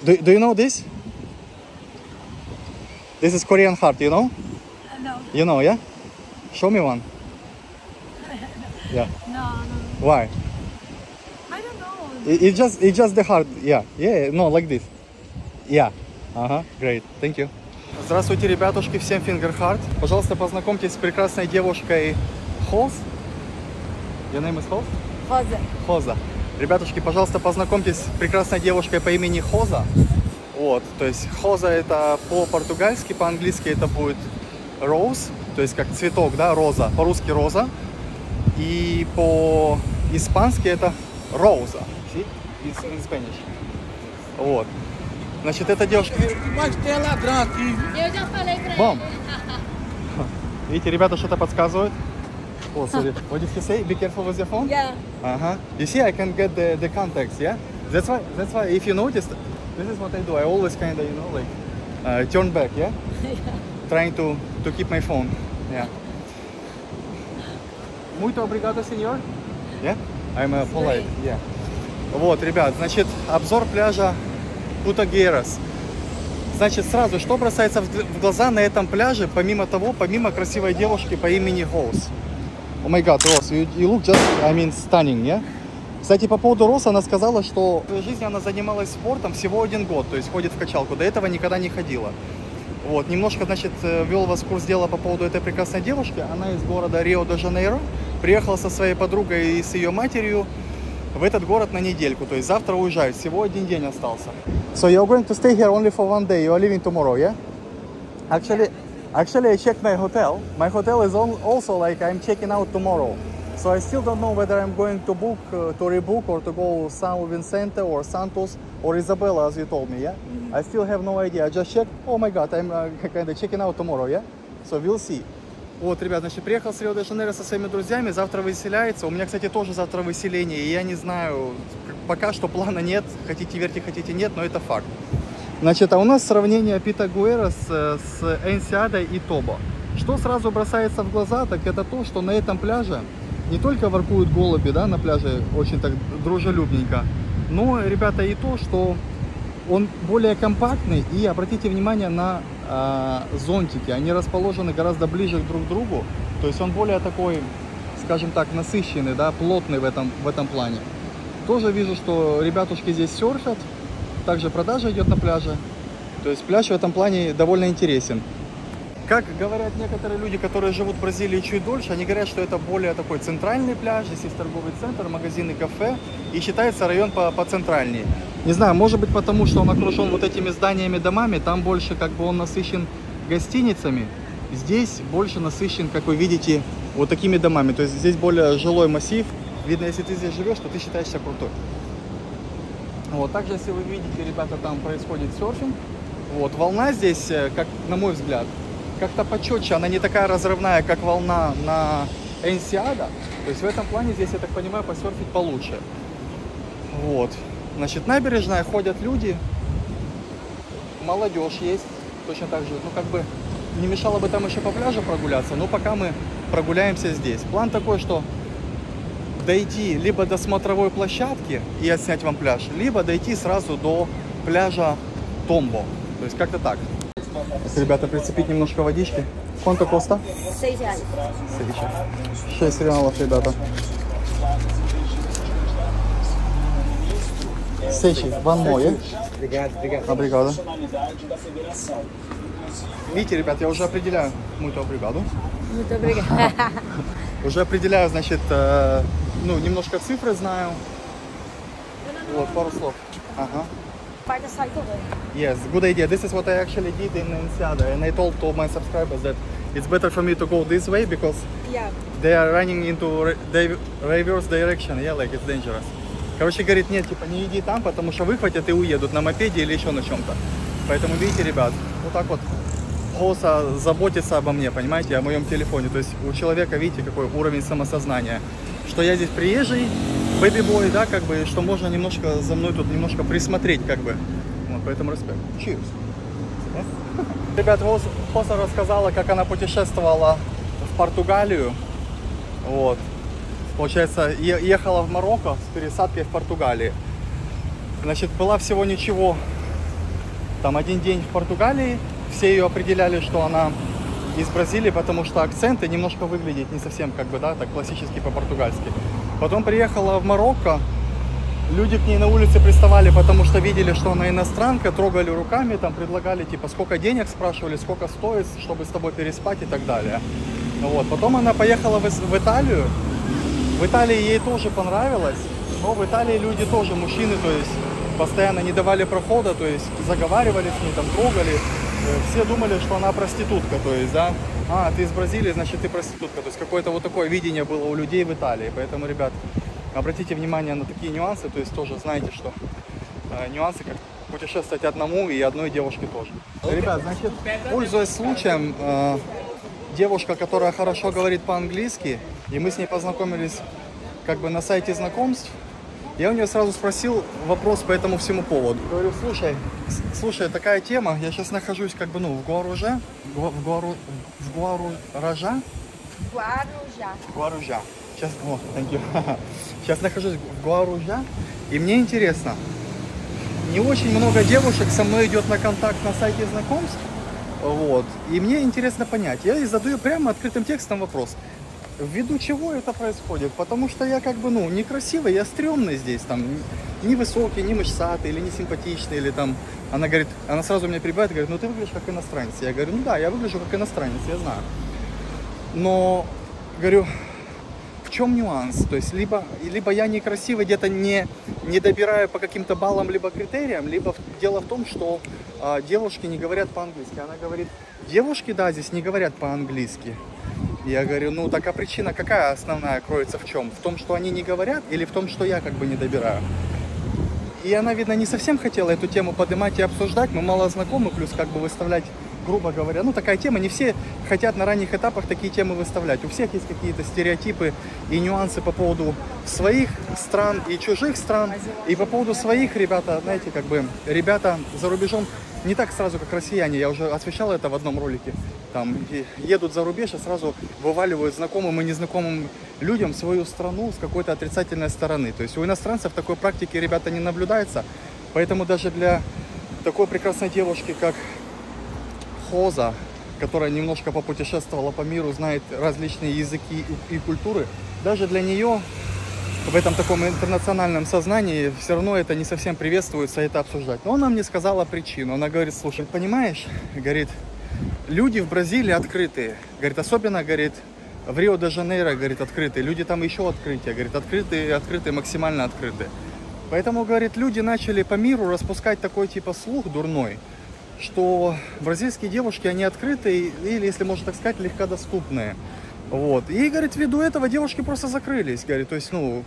Do you know this? This is Korean heart, you know? No. You know, yeah? Show me one. Yeah. No. Why? I don't know. It's just the heart. Yeah. No, like this. Yeah. Ага, great. Thank you. Здравствуйте, ребятушки, всем Finger Heart. Пожалуйста, познакомьтесь с прекрасной девушкой Хоз. Your name is Хоз? Хоза. Хоза. Ребятушки, пожалуйста, познакомьтесь с прекрасной девушкой по имени Хоза. Вот, то есть Хоза это по-португальски, по-английски это будет Rose, то есть как цветок, да, роза, по-русски роза. И по-испански это Rosa. See? It's in Spanish. Вот. Значит, эта девушка... Бом! Видите, ребята что-то подсказывают. Oh, sorry. What did he say? Be careful with your phone? Yeah. You see, I can get the context, yeah? That's why, if you noticed, this is what I do. I always kind of, you know, like, turn back, yeah? Trying to keep my phone, yeah. Muito obrigado, senor. Yeah? I'm polite, yeah. Вот, ребят, значит, обзор пляжа Путагерас. Значит, сразу, что бросается в глаза на этом пляже, помимо красивой девушки по имени Rose. О май гад, Rose, you look just, I mean, stunning, yeah? Кстати, по поводу Rose, она сказала, что в своей жизни она занималась спортом всего 1 год, то есть ходит в качалку, до этого никогда не ходила. Вот, немножко, значит, ввел вас в курс дела по поводу этой прекрасной девушки. Она из города Рио-де-Жанейро, приехала со своей подругой и с ее матерью в этот город на недельку, то есть завтра уезжают, всего 1 день остался. So you're going to stay here only for 1 day, you are leaving tomorrow, yeah? Actually, I checked my hotel. My hotel is also like I'm checking out tomorrow. So I still don't know whether I'm going to book, to rebook or to go São Vicente or Santos or Isabella, as you told me, yeah? I still have no idea. I just checked. Oh my God, I'm kind of checking out tomorrow, yeah? So we'll see. Вот, ребят, значит, приехал с Рио-де-Жанейро со своими друзьями, завтра выселяется. У меня, кстати, тоже завтра выселение, и я не знаю, пока что плана нет, хотите верьте, хотите нет, но это факт. Значит, а у нас сравнение Питагуэрас с Энсиадой и Тобо. Что сразу бросается в глаза, так это то, что на этом пляже не только воркуют голуби, да, на пляже очень так дружелюбненько, но, ребята, и то, что он более компактный, и обратите внимание на зонтики, они расположены гораздо ближе друг к другу, то есть он более такой, скажем так, насыщенный, да, плотный в этом плане. Тоже вижу, что ребятушки здесь серфят, также продажа идет на пляже, то есть пляж в этом плане довольно интересен. Как говорят некоторые люди, которые живут в Бразилии чуть дольше, они говорят, что это более такой центральный пляж, здесь есть торговый центр, магазины, кафе, и считается район поцентральнее. Не знаю, может быть потому, что он окружен вот этими зданиями, домами, там больше как бы он насыщен гостиницами, здесь больше насыщен, как вы видите, вот такими домами, то есть здесь более жилой массив, видно, если ты здесь живешь, то ты считаешься крутой. Вот, также, если вы видите, ребята, там происходит серфинг, вот, волна здесь, как на мой взгляд, как-то почетче, она не такая разрывная, как волна на Энсиада. То есть в этом плане здесь, я так понимаю, посерфить получше. Вот. Значит, набережная, ходят люди, молодежь есть, точно так же, ну как бы не мешало бы там еще по пляжу прогуляться, но пока мы прогуляемся здесь. План такой, что дойти либо до смотровой площадки и отснять вам пляж, либо дойти сразу до пляжа Томбо. То есть как-то так. Ребята, прицепить немножко водички. Quanto costa? 6 reais. 6 реалов, ребята. 6, one more, yeah? Obrigado. Видите, ребят, я уже определяю. Muito obrigado. Muito obrigada. Уже определяю, значит, ну, немножко цифры знаю. Вот, пару слов. Ага. Yes, good idea. This is what I actually did in Enseada, and I told to my subscribers that it's better for me to go this way because they are running into reverse direction, yeah, like it's dangerous. Короче, говорит, нет, типа не иди там, потому что выхватят и уедут на мопеде или еще на чем-то. Поэтому, видите, ребят, вот так вот Хоса заботится обо мне, понимаете, о моем телефоне. То есть у человека, видите, какой уровень самосознания, что я здесь приезжий, бэби-бой, да, как бы, что можно немножко за мной тут немножко присмотреть, как бы. Вот, поэтому респект. Cheers. Ребят, Хоса рассказала, как она путешествовала в Португалию. Вот. Получается, ехала в Марокко с пересадкой в Португалии. Значит, была всего ничего там один день в Португалии, все ее определяли, что она из Бразилии, потому что акценты немножко выглядит не совсем как бы, да, так классически по-португальски. Потом приехала в Марокко, люди к ней на улице приставали, потому что видели, что она иностранка, трогали руками, там предлагали, типа, сколько денег, спрашивали, сколько стоит, чтобы с тобой переспать и так далее. Вот. Потом она поехала в Италию. В Италии ей тоже понравилось, но в Италии люди тоже, мужчины, то есть постоянно не давали прохода, то есть заговаривали с ней, там трогали. Все думали, что она проститутка, то есть, да, ты из Бразилии, значит, ты проститутка. То есть какое-то вот такое видение было у людей в Италии. Поэтому, ребят, обратите внимание на такие нюансы, то есть тоже знаете, что нюансы, как путешествовать одному и одной девушке тоже. Ребят, значит, пользуясь случаем, девушка, которая хорошо говорит по-английски, и мы с ней познакомились как бы на сайте знакомств, я у нее сразу спросил вопрос по этому всему поводу. Говорю, слушай, такая тема, я сейчас нахожусь как бы, ну, в Гуаружа. Сейчас, thank you. Сейчас нахожусь в Гуаружа, и мне интересно, не очень много девушек со мной идет на контакт на сайте знакомств, вот, и мне интересно понять, я ей задаю прямо открытым текстом вопрос. Ввиду чего это происходит? Потому что я как бы, ну, некрасивый, я стрёмный здесь, там, не высокий, не мышцатый, или не симпатичный, или там, она говорит, она сразу меня прибивает и говорит, ну ты выглядишь как иностранец. Я говорю, ну да, я выгляжу как иностранец, я знаю. Но, говорю, в чем нюанс? То есть, либо я некрасивый, где-то не добираю по каким-то баллам, либо критериям, либо дело в том, что девушки не говорят по-английски. Она говорит, девушки, да, здесь не говорят по-английски. Я говорю, ну так а причина какая основная кроется в чем? В том, что они не говорят, или в том, что я как бы не добираю? И она, видно, не совсем хотела эту тему поднимать и обсуждать. Мы мало знакомы, плюс как бы выставлять, грубо говоря, ну такая тема. Не все хотят на ранних этапах такие темы выставлять. У всех есть какие-то стереотипы и нюансы по поводу своих стран и чужих стран. И по поводу своих, ребята, знаете, как бы, ребята за рубежом не так сразу, как россияне. Я уже освещал это в одном ролике. Там едут за рубеж и сразу вываливают знакомым и незнакомым людям свою страну с какой-то отрицательной стороны. То есть у иностранцев такой практики, ребята, не наблюдается. Поэтому даже для такой прекрасной девушки, как Хоза, которая немножко попутешествовала по миру, знает различные языки и культуры, даже для нее в этом таком интернациональном сознании все равно это не совсем приветствуется, это обсуждать. Но она мне сказала причину. Она говорит, слушай, понимаешь, говорит, люди в Бразилии открытые. Говорит, особенно, говорит, в Рио-де-Жанейро, говорит, открытые. Люди там еще открытые. Говорит, открытые, максимально открытые. Поэтому, говорит, люди начали по миру распускать такой типа слух дурной, что бразильские девушки, они открытые или, если можно так сказать, легкодоступные. Вот. И, говорит, ввиду этого девушки просто закрылись. Говорит, то есть, ну,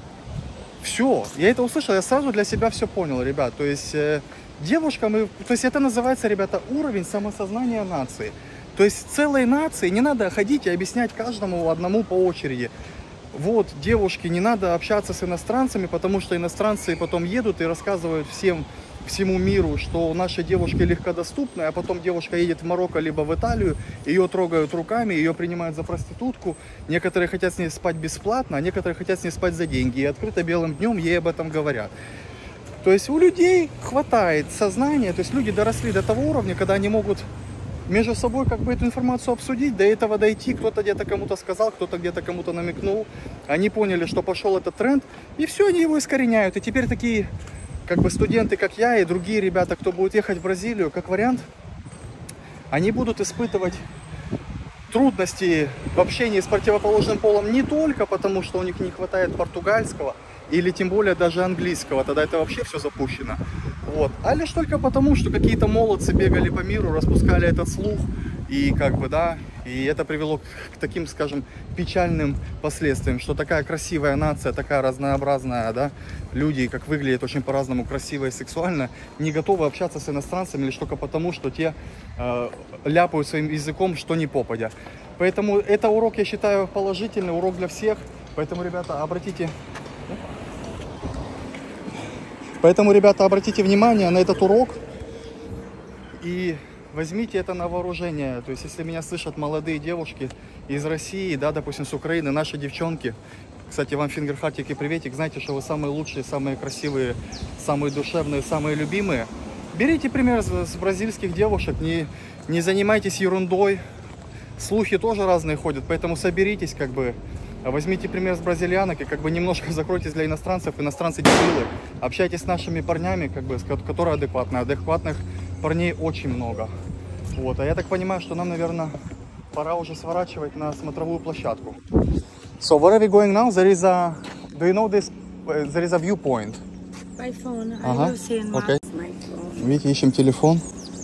все. Я это услышал, я сразу для себя все понял, ребят. То есть, девушкам, то есть, это называется, ребята, уровень самосознания нации. То есть, целой нации не надо ходить и объяснять каждому одному по очереди. Вот, девушки, не надо общаться с иностранцами, потому что иностранцы потом едут и рассказывают всему миру, что наши девушки легкодоступны, а потом девушка едет в Марокко либо в Италию, ее трогают руками, ее принимают за проститутку, некоторые хотят с ней спать бесплатно, а некоторые хотят с ней спать за деньги, и открыто белым днем ей об этом говорят. То есть у людей хватает сознания, то есть люди доросли до того уровня, когда они могут между собой как бы эту информацию обсудить, до этого дойти, кто-то где-то кому-то сказал, кто-то где-то кому-то намекнул, они поняли, что пошел этот тренд, и все, они его искореняют, и теперь такие как бы студенты, как я, и другие ребята, кто будет ехать в Бразилию, как вариант, они будут испытывать трудности в общении с противоположным полом не только потому, что у них не хватает португальского, или тем более даже английского, тогда это вообще все запущено, вот, а лишь только потому, что какие-то молодцы бегали по миру, распускали этот слух, и как бы, да, и это привело к таким, скажем, печальным последствиям, что такая красивая нация, такая разнообразная, да, люди, как выглядят очень по-разному красиво и сексуально, не готовы общаться с иностранцами лишь только потому, что те ляпают своим языком, что ни попадя. Поэтому это урок, я считаю, положительный, урок для всех, поэтому, ребята, обратите внимание на этот урок и возьмите это на вооружение. То есть, если меня слышат молодые девушки из России, да, допустим, с Украины, наши девчонки, кстати, вам фингерхартик и приветик, знаете, что вы самые лучшие, самые красивые, самые душевные, самые любимые. Берите пример с бразильских девушек, не занимайтесь ерундой. Слухи тоже разные ходят, поэтому соберитесь, как бы, возьмите пример с бразильянок и как бы немножко закройтесь для иностранцев. Иностранцы дебилы. Общайтесь с нашими парнями, как бы, которые адекватные. Адекватных парней очень много. Вот, а я так понимаю, что нам, наверное, пора уже сворачивать на смотровую площадку. So where are we going now? There is a, do you know this? There is a viewpoint. By phone. Ага. I will see in Okay. my phone. Видите, ищем телефон.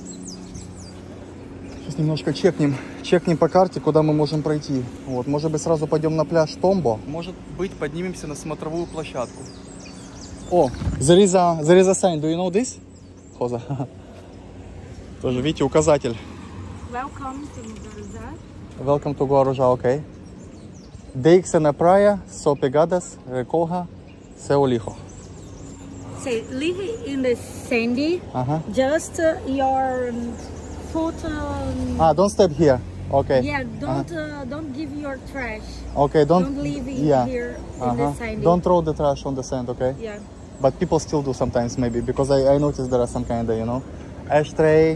Сейчас немножко чекнем по карте, куда мы можем пройти. Вот, может быть, сразу пойдем на пляж Томбо. Может быть, поднимемся на смотровую площадку. О, there is a sign. Do you know this? Хоза. Тоже, видите, указатель. Welcome to Guarujá. Welcome to Guarujá, okay. Deixe na praia, só pegadas, recolha seu lixo. Say, live in the sandy. Ага. Just your foot. Don't step here. Okay. Yeah, don't give your trash. Okay, Don't leave it yeah. here in the sandy. Don't throw the trash on the sand, okay? Yeah. But people still do sometimes, maybe, because I noticed there are some kind of, you know, ashtray.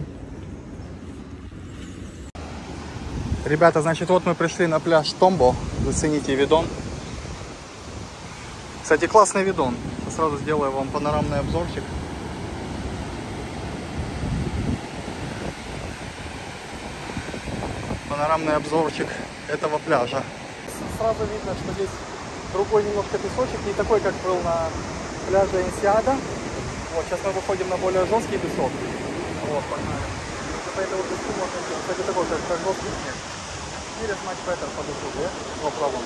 Ребята, значит, вот мы пришли на пляж Томбо. Зацените видон. Кстати, классный видон. Сразу сделаю вам панорамный обзорчик. Панорамный обзорчик этого пляжа. Сразу видно, что здесь другой немножко песочек, не такой, как был на пляже Энсиада. Вот, сейчас мы выходим на более жесткий песок. Вот, погнали. По этому песку можно идти. Кстати, такой, как жесткий снег. Или much better for the food, yeah? No problem.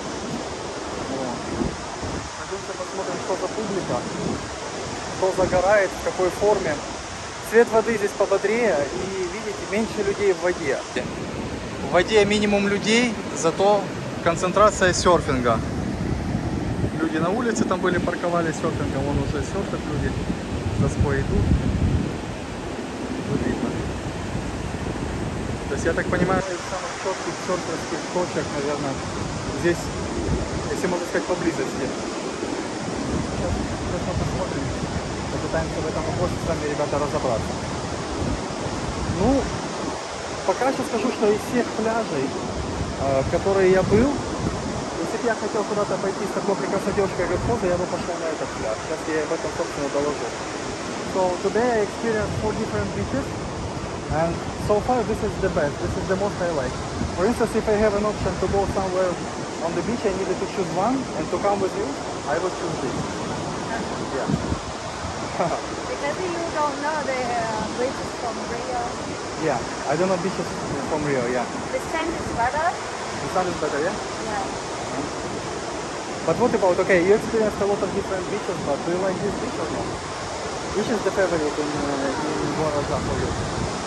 Пойдемте посмотрим, что за публика, кто загорает, в какой форме. Цвет воды здесь пободрее и, видите, меньше людей в воде. В воде минимум людей, зато концентрация серфинга. Люди на улице там были, парковались серфингом, вон уже серфят люди, доской идут. Тут видно. То есть, я так понимаю, из самых четких серферских точек, наверное, здесь, если можно сказать, поблизости. Сейчас мы посмотрим, попытаемся в этом вопросе с вами, ребята, разобраться. Ну, пока что скажу, что из всех пляжей, которые я был, если бы я хотел куда-то пойти с такой прекрасной девушкой, как Хоза, я бы пошел на этот пляж. Сейчас я об этом, собственно, доложу. So, today I experienced 4 different beaches. And so far this is the best, this is the most I like. For instance, if I have an option to go somewhere on the beach, I needed to choose one and to come with you, I would choose this. Yeah. Because you don't know the beaches from Rio. Yeah, I don't know beaches from Rio, yeah. The sand is better. The sun is better, yeah? Yeah. But what about, okay, you experienced a lot of different beaches, but do you like this beach or not? Which is the favorite in Guarujá for you?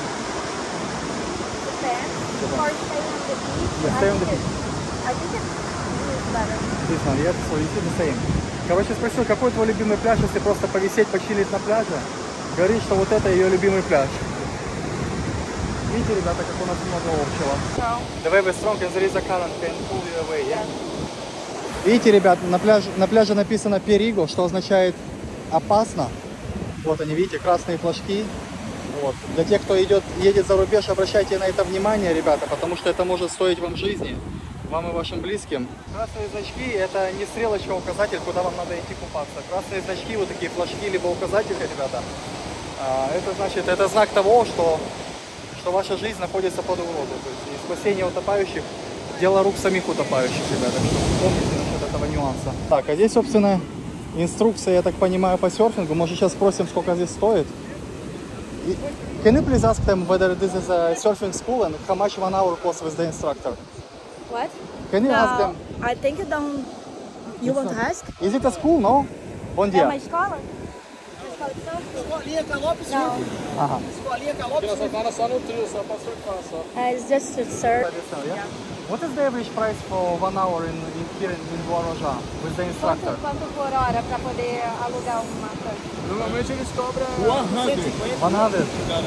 Or stay on the beach. Yeah, stay on the beach. I think it's better. This one, yeah, so you see the same. Короче, спросил, какой твой любимый пляж, если просто повисеть, почилить на пляже. Говорит, что вот это ее любимый пляж. Видите, ребята, как у нас много общего. The wave is strong and there is a current can pull you away, yeah? Видите, ребят, на пляже написано Периго, что означает опасно. Вот они, видите, красные флажки. Вот. Для тех, кто едет за рубеж, обращайте на это внимание, ребята, потому что это может стоить вам жизни, вам и вашим близким. Красные значки — это не стрелочка, указатель, куда вам надо идти купаться. Красные значки, вот такие флажки, либо указатели, ребята, это значит, это знак того, что ваша жизнь находится под угрозой. То есть и спасение утопающих — дело рук самих утопающих, ребята. Помните насчет этого нюанса. Так, а здесь, собственно, инструкция, я так понимаю, по серфингу. Может, сейчас спросим, сколько здесь стоит. Can you please ask them whether this is a surfing school and how much 1 hour costs with the instructor? What? Can you ask them? I think you don't. You want to ask? Is it a school? No? Bom É dia. uma escola? Escolinha Galope Sul. Não. Ага. Escolinha Galope Sul. Só no trio, só pra surfar, só. It's just to surf. What is the average price for 1 hour here in Guarujá with the instructor? Quanto por hora para poder alugar uma coisa? Normalmente eles cobram 150. 100.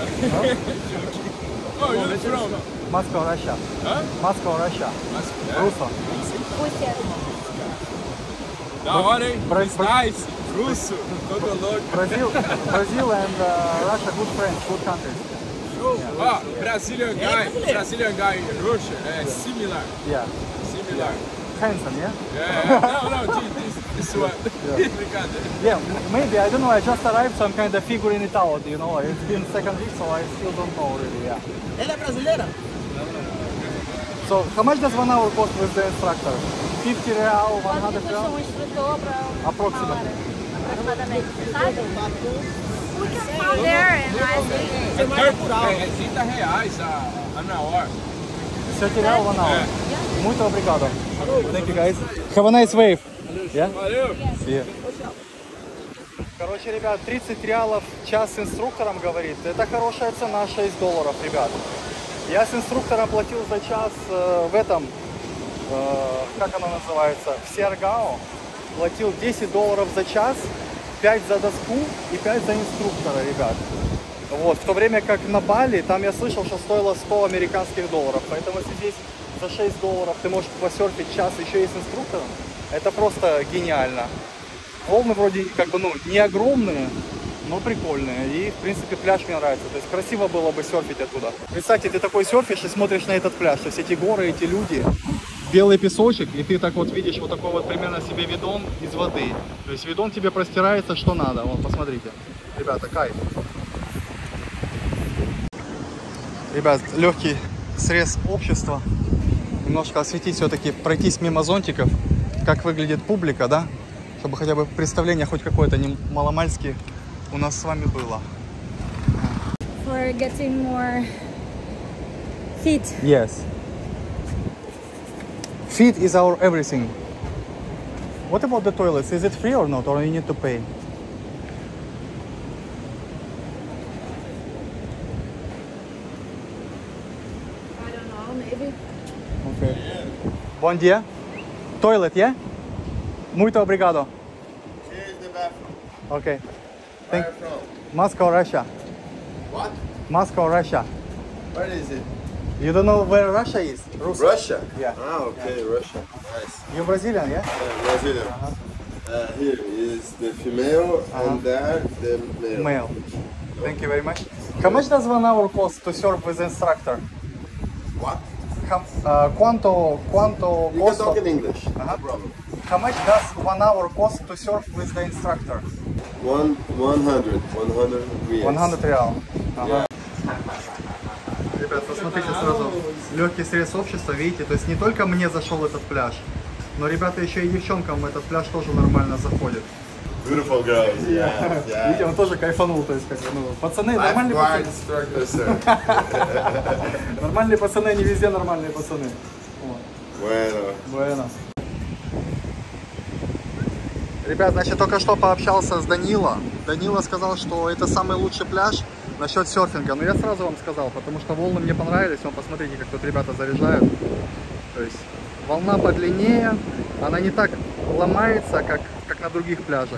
Oh, you're from? Moscow, Russia. Huh? Moscow, Russia. É? Russo. Puxa. Da hora, hein? Bra- It's nice. Russo, todo louco. Brazil and Russia good friends, good countries. Ó, Brazilian guy in Russia é similar. Yeah. Similar. Handsome, yeah? Yeah. No, this one. Brincadeira. Yeah, maybe, I don't know, I just arrived, so I'm kind of figuring it out, you know, it's been second week, so I still don't know really, yeah. Ela é brasileira? So, how much does 1 hour cost with the instructor? 50 real, Quanto 100 que custa real? instrutor para Approximately. aproximadamente, sabe? We can come there and ask him. Você marca por alto. É 30 reais a hora. 30 real, 1 hour. Muito obrigado. Thank you, guys. Have a nice wave. Yeah? Valeu! See you. Короче, ребят, 30 реалов в час с инструктором, говорит, это хорошая цена, 6 долларов, ребят. Я с инструктором платил за час в этом, как оно называется, в Сиаргао. Платил 10 долларов за час, 5 за доску и 5 за инструктора, ребят. Вот, в то время как на Бали, там я слышал, что стоило 100 американских долларов. Поэтому если здесь за 6 долларов ты можешь посерфить час еще и с инструктором, это просто гениально. Волны вроде как бы, ну, не огромные, но прикольные. И, в принципе, пляж мне нравится. То есть красиво было бы серфить оттуда. Представьте, ты такой серфишь и смотришь на этот пляж. То есть эти горы, эти люди, белый песочек, и ты так вот видишь вот такой вот примерно себе видон из воды. То есть видон тебе простирается, что надо. Вот, посмотрите. Ребята, кайф. Ребят, легкий срез общества. Немножко осветить все-таки, пройтись мимо зонтиков, как выглядит публика, да? Чтобы хотя бы представление хоть какое-то не маломальски у нас с вами было. For getting more feet. Yes. Feet is our everything. What about the toilets? Is it free or not, or you need to pay? I don't know, maybe. Okay. Bom dia. Toilet, yeah? Muito obrigado. Here's the bathroom. Okay. Where Thank from? Moscow, Russia. What? Moscow, Russia. Where is it? You don't know where Russia is? Russia? Yeah. Ah, okay, Russia. Nice. You Brazilian, yeah? Brazilian. Here is the female and there the male. Male. Thank you very much. How much does 1 hour cost to surf with instructor? What? Quanto You can costo? talk in English. No problem. How much does 1 hour cost to surf with the instructor? 100 reals. 100 реал. Ага. Ребят, посмотрите сразу, легкий срез общества, видите, то есть не только мне зашел этот пляж, но, ребята, еще и девчонкам этот пляж тоже нормально заходит. Beautiful girls. Yeah. Видите, он тоже кайфанул, то есть, как бы, ну, пацаны, нормальные Lifeguard пацаны. instructor, sir. Нормальные пацаны, не везде нормальные пацаны. Вот. Bueno. Bueno. Ребят, значит, только что пообщался с Данила. Данила сказал, что это самый лучший пляж насчет серфинга. Но я сразу вам сказал, потому что волны мне понравились. Вон, посмотрите, как тут ребята заряжают. То есть волна подлиннее, она не так ломается, как на других пляжах.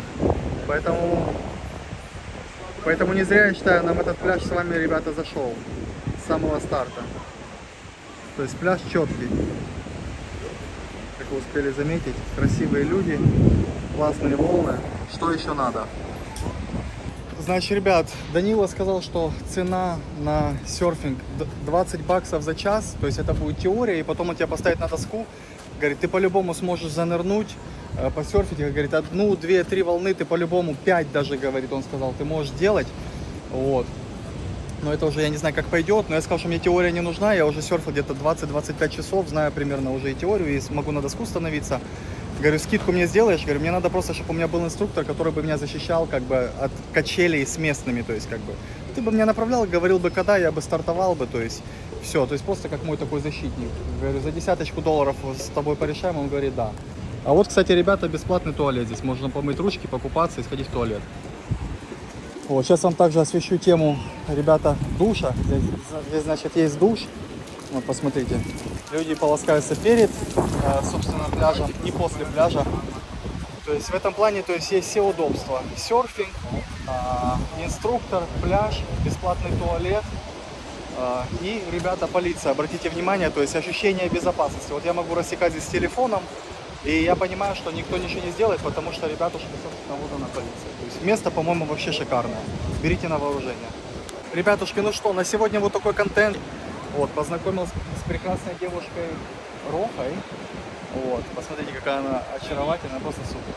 Поэтому не зря, я считаю, нам этот пляж с вами, ребята, зашел с самого старта. То есть пляж четкий. Как вы успели заметить, красивые люди, классные волны. Что еще надо? Значит, ребят, Данила сказал, что цена на серфинг 20 баксов за час. То есть это будет теория, и потом он тебя поставит на доску. Говорит, ты по-любому сможешь занырнуть, посерфить. Говорит, 1, 2, 3 волны ты по-любому, 5 даже, говорит, он сказал, ты можешь делать. Вот. Но это уже я не знаю, как пойдет. Но я сказал, что мне теория не нужна. Я уже серфил где-то 20-25 часов, знаю примерно уже и теорию, и могу на доску становиться. Говорю, скидку мне сделаешь? Говорю, мне надо просто, чтобы у меня был инструктор, который бы меня защищал как бы от качелей с местными. То есть как бы ты бы меня направлял, говорил бы, когда я бы стартовал бы. То есть все, то есть просто как мой такой защитник. Говорю, за $10 с тобой порешаем? Он говорит, да. А вот, кстати, ребята, бесплатный туалет. Здесь можно помыть ручки, покупаться и сходить в туалет. Вот, сейчас вам также освещу тему, ребята, душа. Здесь, значит, есть душ. Вот, посмотрите. Люди полоскаются перед, собственно, пляжем и после пляжа. То есть в этом плане, то есть все удобства. Серфинг, инструктор, пляж, бесплатный туалет. И, ребята, полиция, обратите внимание, то есть ощущение безопасности. Вот я могу рассекать здесь телефоном, И я понимаю, что никто ничего не сделает, потому что ребятушки, собственно, вот она полиция. То есть место, по-моему, вообще шикарное. Берите на вооружение. Ребятушки, ну что, на сегодня вот такой контент. Вот, познакомился с прекрасной девушкой Рохой. Вот, посмотрите, какая она очаровательная, просто супер.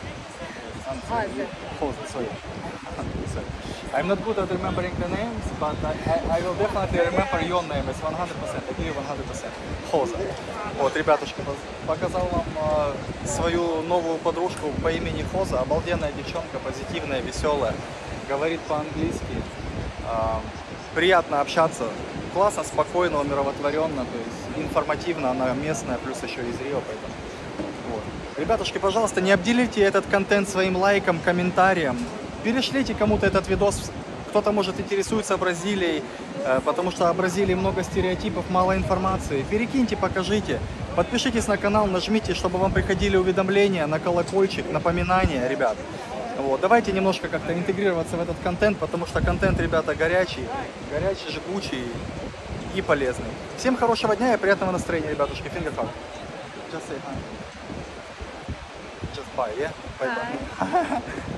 Sorry. I'm not good at remembering the names, but I will definitely remember your name. It's 100%. I give you 100%. Хоза. Вот, ребятушки, показал вам свою новую подружку по имени Хоза. Обалденная девчонка, позитивная, веселая. Говорит по-английски. Приятно общаться. Классно, спокойно, умиротворенно, то есть информативно. Она местная, плюс еще из Рио, поэтому. Вот. Ребятушки, пожалуйста, не обделите этот контент своим лайком, комментарием. Перешлите кому-то этот видос. Кто-то, может, интересуется Бразилией, потому что о Бразилии много стереотипов, мало информации. Перекиньте, покажите. Подпишитесь на канал, нажмите, чтобы вам приходили уведомления, на колокольчик, напоминания, ребят. Вот. Давайте немножко как-то интегрироваться в этот контент, потому что контент, ребята, горячий, жгучий и полезный. Всем хорошего дня и приятного настроения, ребятушки. Finger hug. Just say hi. Just bye, yeah? Bye-bye.